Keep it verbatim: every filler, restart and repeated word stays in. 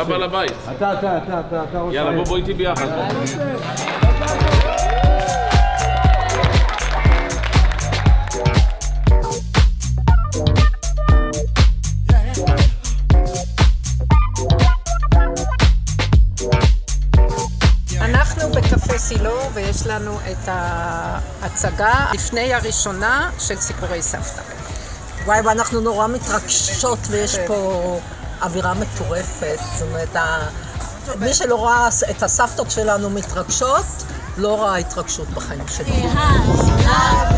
בעל הבית. אתה, אתה, אתה, אתה, אתה רוצה... יאללה, בוא בוא איתי ביחד. אנחנו בקפה סילו ויש לנו את ההצגה לפני הראשונה של סיפורי סבתא. וואי, ואנחנו נורא מתרגשות ויש פה אווירה מטורפת. זאת אומרת, מי שלא ראה את הסבתות שלנו מתרגשות, לא ראה התרגשות בחיים שלי.